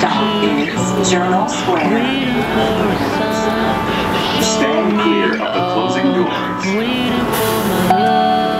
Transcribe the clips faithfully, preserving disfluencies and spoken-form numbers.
stop is Journal Square. Stand clear of the closing doors.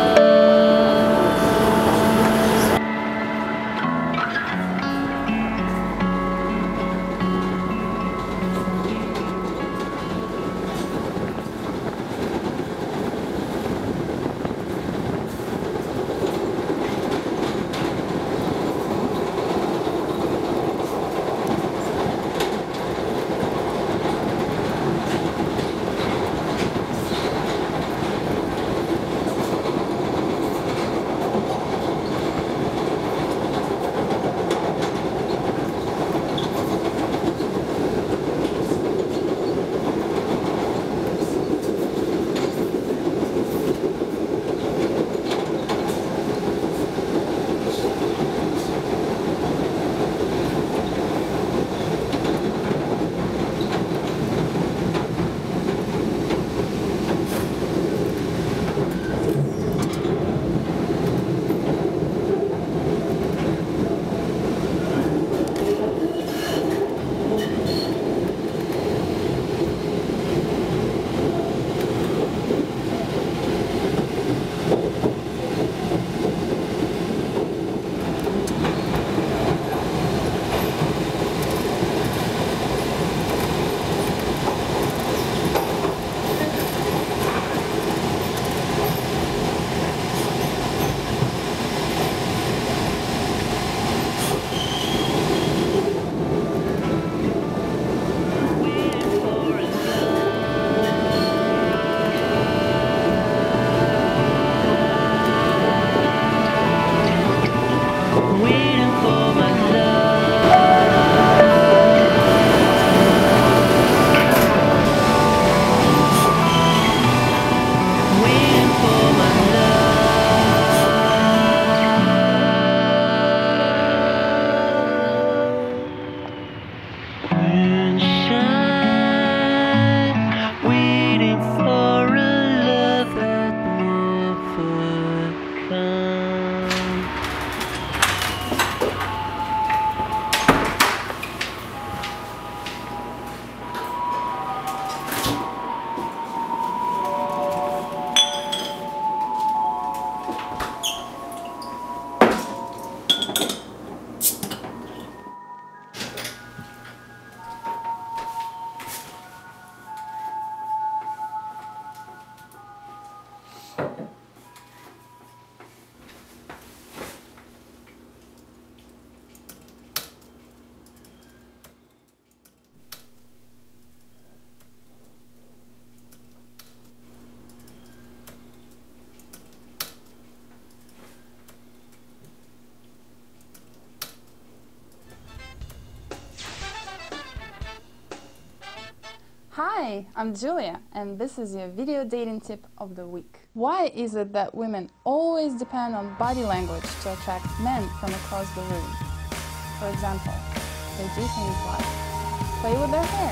Hi, I'm Julia, and this is your video dating tip of the week. Why is it that women always depend on body language to attract men from across the room? For example, they do things like play with their hair,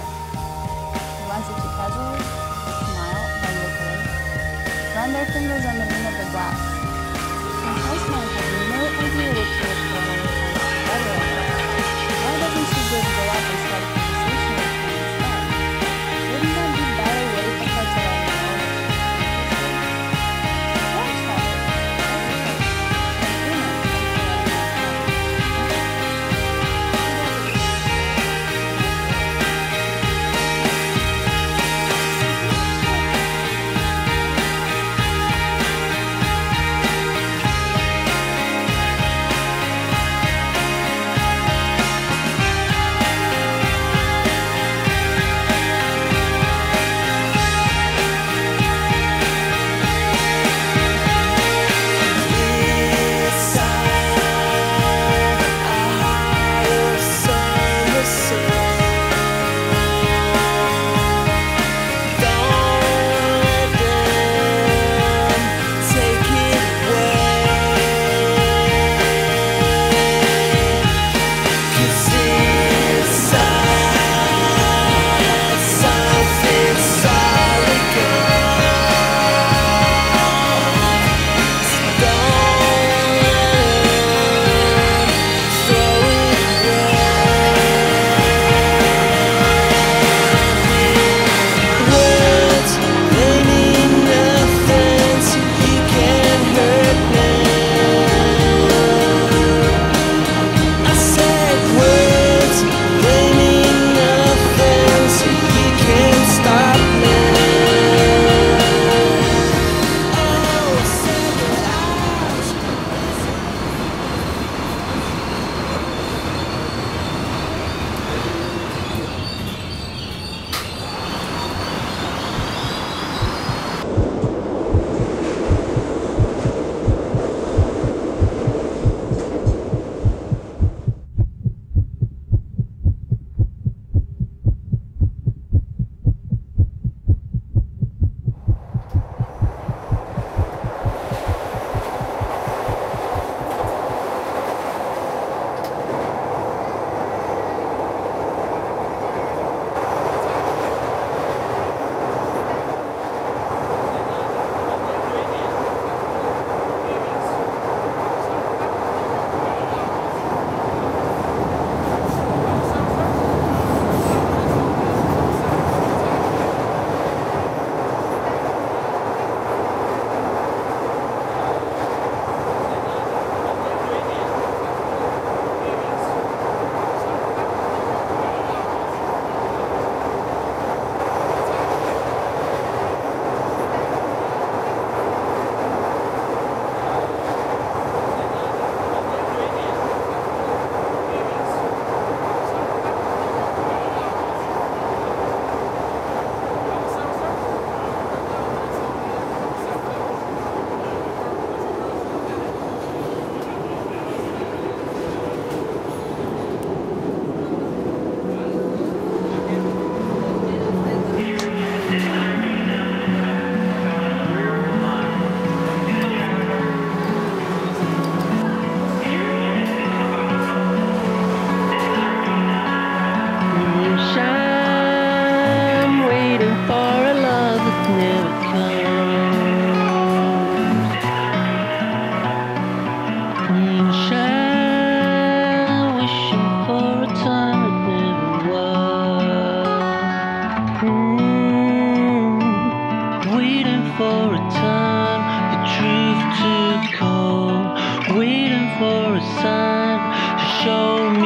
glance at you casually, smile when look away, run their fingers on the rim of the glass. And most men have no idea what to look for when it comes to body language. Why doesn't she just go up and start a conversation with him instead? Wouldn't that be a better way for her to learn more? Don't try it. waiting for a sign to show me